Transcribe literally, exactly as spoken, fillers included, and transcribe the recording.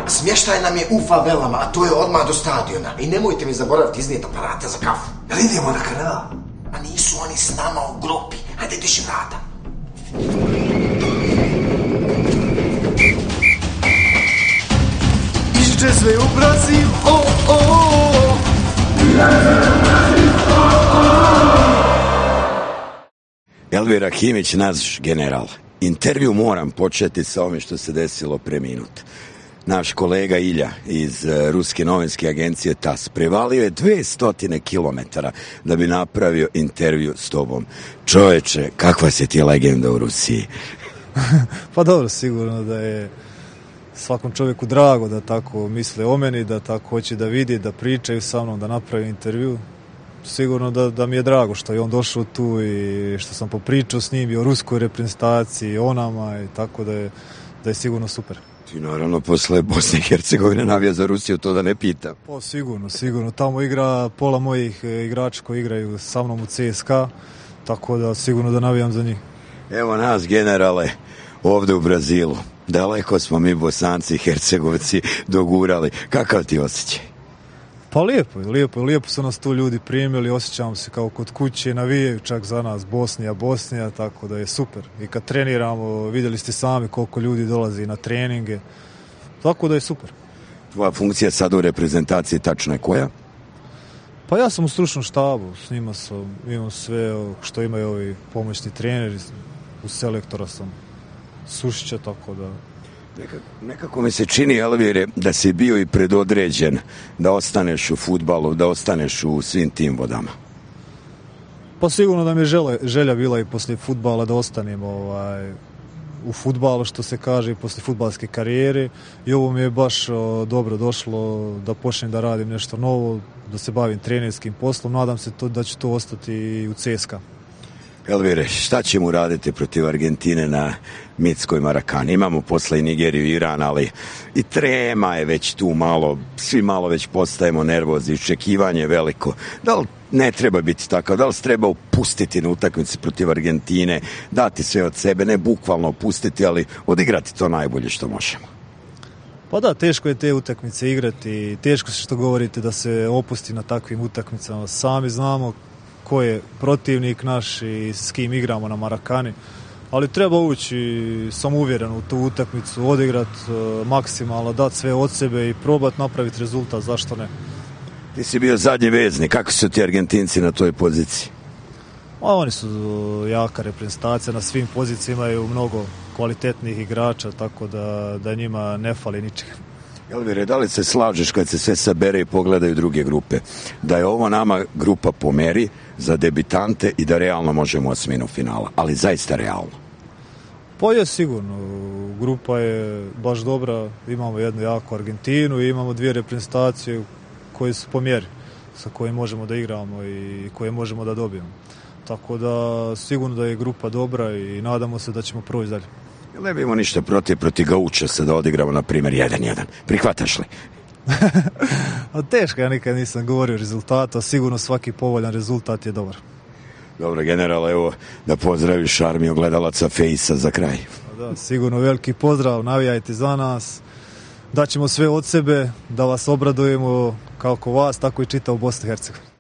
smještaj nam je u favelama, a to je odmah do stadiona. I nemojte mi zaboraviti iznijeti aparate za kafu. Jel idemo na kanal? A nisu oni s nama u grupi. Hajde, diši vrata. Iđe sve u Brazil, o, o, o. Elvir Hakimić, naš general. Intervju moram početi sa ovim što se desilo pre minut. Naš kolega Ilja iz ruske novinske agencije TAS prevalio je dvesta kilometara da bi napravio intervju s tobom. Čoveče, kakva si ti legenda u Rusiji? Pa dobro, sigurno da je svakom čovjeku drago da tako misle o meni, da tako hoće da vidi, da pričaju sa mnom, da napravi intervju. Sigurno da, da mi je drago što je on došao tu i što sam popričao s njim i o ruskoj reprezentaciji, o nama, i tako da je, da je sigurno super. Ti naravno posle Bosne i Hercegovine navija za Rusiju, to da ne pitam. Pa sigurno, sigurno. Tamo igra pola mojih igrača koji igraju sa mnom u C S K A, tako da sigurno da navijam za njih. Evo nas, generale, ovde u Brazilu. Daleko smo mi Bosanci i Hercegovci dogurali. Kakav ti osjećaj? Pa lijepo je, lijepo je, lijepo su nas tu ljudi primili, osjećamo se kao kod kuće, navijaju čak za nas Bosnija, Bosnija, tako da je super. I kad treniramo, vidjeli ste sami koliko ljudi dolazi na treninge, tako da je super. Tvoja funkcija sad u reprezentaciji tačno je koja? Pa ja sam u stručnom štabu, s njima sam, imam sve što imaju ovi pomoćni treneri, u selektora sam Sušića, tako da... Nekako, nekako mi se čini, Elvire, da si bio i predodređen da ostaneš u fudbalu, da ostaneš u svim tim vodama. Pa sigurno da mi je želja, želja bila i poslije fudbala da ostanem ovaj, u fudbalu, što se kaže, i poslije fudbalske karijere. I ovo mi je baš o, dobro došlo da počnem da radim nešto novo, da se bavim trenerskim poslom. Nadam se to, da će to ostati i u C S K A. Elvire, šta ćemo raditi protiv Argentine na mitskoj Marakani? Imamo posle i Nigeriju i Iran, ali i trema je već tu malo, svi malo već postajemo nervozni, iščekivanje je veliko. Da li ne treba biti tako? Da li se treba upustiti na utakmici protiv Argentine, dati sve od sebe, ne bukvalno opustiti, ali odigrati to najbolje što možemo? Pa da, teško je te utakmice igrati, teško se što govorite da se opusti na takvim utakmicama. Sami znamo ko je protivnik naš i s kim igramo na Marakani, ali treba ući, sam uvjeren, u tu utakmicu, odigrati uh, maksimalno, dati sve od sebe i probati napraviti rezultat, zašto ne? Ti si bio zadnji vezni, kako su ti Argentinci na toj poziciji? A oni su jaka reprezentacija, na svim pozicijama imaju mnogo kvalitetnih igrača, tako da, da njima ne fali ničega. Elvire, da li se slažeš kad se sve sabere i pogledaju druge grupe, da je ovo nama grupa po meri za debitante i da realno možemo osminu finala, ali zaista realno? Pa je sigurno, grupa je baš dobra, imamo jednu jaku Argentinu i imamo dvije reprezentacije koje su po mjeri, sa koje možemo da igramo i koje možemo da dobijemo. Tako da sigurno da je grupa dobra i nadamo se da ćemo proći dalje. Ne bimo ništa protiv protiv Gauča se da odigramo, na primjer, jedan jedan. Prihvataš li? A teško, ja nikad nisam govorio o rezultatu, a sigurno svaki povoljan rezultat je dobar. Dobro, general, evo da pozdraviš armiju gledalaca Fejsa za kraj. Da, sigurno veliki pozdrav, navijajte za nas, daćemo sve od sebe da vas obradujemo kako vas, tako i čitav Bosnu i Hercegovinu.